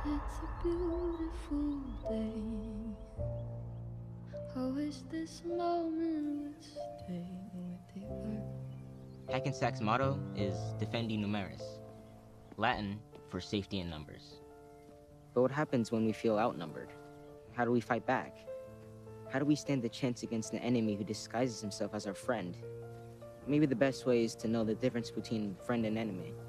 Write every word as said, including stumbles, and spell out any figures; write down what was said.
It's a beautiful day. I wish this moment would stay with the earth. Hackensack's motto is Defendi Numeris, Latin for safety in numbers. But what happens when we feel outnumbered? How do we fight back? How do we stand a chance against an enemy who disguises himself as our friend? Maybe the best way is to know the difference between friend and enemy.